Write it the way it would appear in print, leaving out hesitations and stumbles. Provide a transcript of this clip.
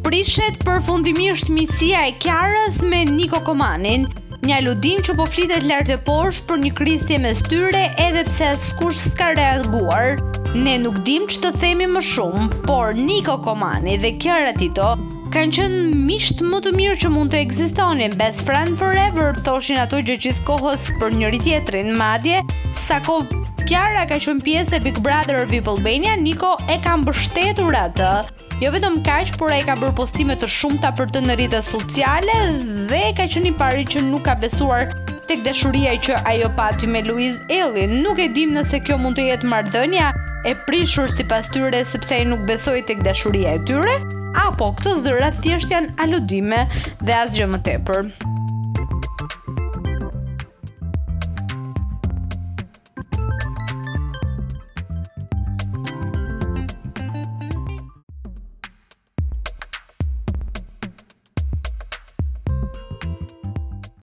Prishet përfundimisht miqësia e Kiarës me Niko Komanin, një aludim që po flitet lart e poshtë për një krisje mes tyre edhe pse askush s'ka reaguar. Ne nuk dim ç'të themi më shumë, por Niko Komani dhe Kiara Tito kanë qenë miqt më të mirë që mund të ekzistonin, best friend forever, thoshin ato gjithë kohës për njëri tjetrin. Madje sa kohë Kiara ka qenë pjesë e Big Brother VIP Albania, Niko e ka mbështetur atë. Jo vetëm kaq, por ai ka bërë postime të shumta për të në rrjetet sociale dhe ka qenë i pari që nuk ka besuar tek dashuria që ajo pati me Louise Ellin. Nuk e dim nëse kjo mund të jetë marrëdhënia e prishur sipas tyre sepse ai nuk besoi tek dashuria e tyre, apo këto zëra thjesht janë aludime dhe asgjë më tepër.